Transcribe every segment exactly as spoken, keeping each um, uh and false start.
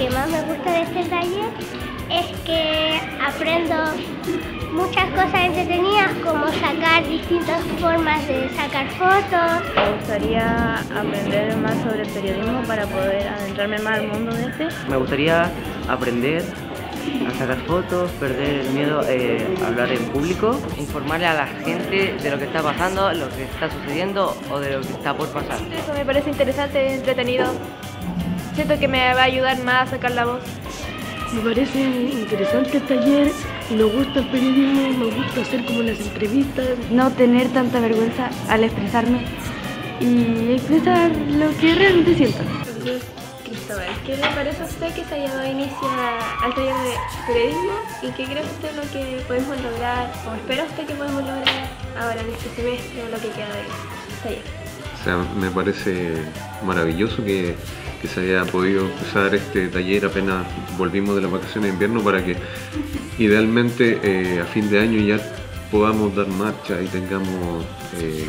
que más me gusta de este taller es que aprendo muchas cosas entretenidas, como sacar distintas formas de sacar fotos. Me gustaría aprender más sobre el periodismo para poder adentrarme más al mundo de este. Me gustaría aprender a sacar fotos, perder el miedo eh, a hablar en público, informarle a la gente de lo que está pasando, lo que está sucediendo o de lo que está por pasar. Eso me parece interesante, entretenido. Siento que me va a ayudar más a sacar la voz. Me parece interesante el taller, nos gusta el periodismo, nos gusta hacer como las entrevistas. No tener tanta vergüenza al expresarme y expresar lo que realmente siento. Cristóbal, ¿qué le parece a usted que se haya dado inicio al taller de periodismo y qué cree usted lo que podemos lograr o espera usted que podemos lograr ahora en este semestre o lo que queda del taller? O sea, me parece maravilloso que, que se haya podido empezar este taller apenas volvimos de las vacaciones de invierno para que idealmente eh, a fin de año ya podamos dar marcha y tengamos eh,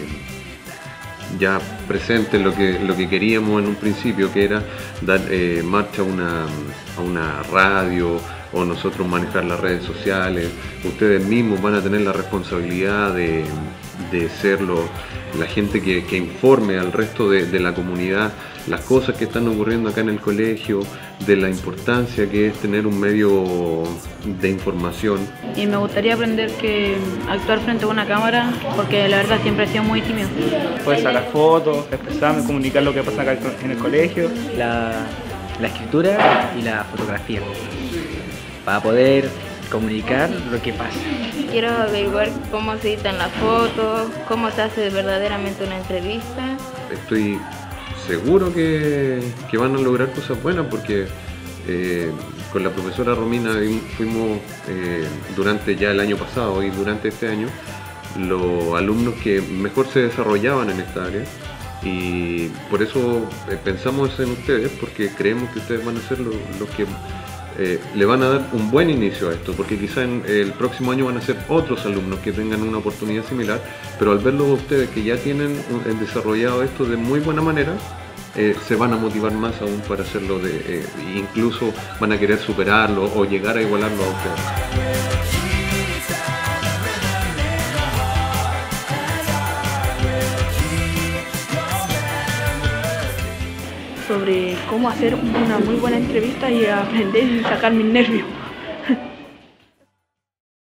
ya presente lo que, lo que queríamos en un principio, que era dar eh, marcha a una, a una radio o nosotros manejar las redes sociales. Ustedes mismos van a tener la responsabilidad de, de ser lo, la gente que, que informe al resto de, de la comunidad las cosas que están ocurriendo acá en el colegio, de la importancia que es tener un medio de información. Y me gustaría aprender que actuar frente a una cámara, porque la verdad siempre he sido muy tímido. Poder sacar fotos, expresarme, comunicar lo que pasa acá en el colegio. La, la escritura y la fotografía, para poder comunicar lo que pasa. Quiero averiguar cómo se editan las fotos, cómo se hace verdaderamente una entrevista. Estoy seguro que, que van a lograr cosas buenas porque eh, con la profesora Romina fuimos eh, durante ya el año pasado y durante este año los alumnos que mejor se desarrollaban en esta área y por eso eh, pensamos en ustedes porque creemos que ustedes van a ser los, los que eh, le van a dar un buen inicio a esto porque quizá en el próximo año van a ser otros alumnos que tengan una oportunidad similar, pero al verlo ustedes que ya tienen un, desarrollado esto de muy buena manera, eh, se van a motivar más aún para hacerlo, de, eh, incluso van a querer superarlo o llegar a igualarlo a ustedes. Sobre cómo hacer una muy buena entrevista y aprender y sacar mis nervios.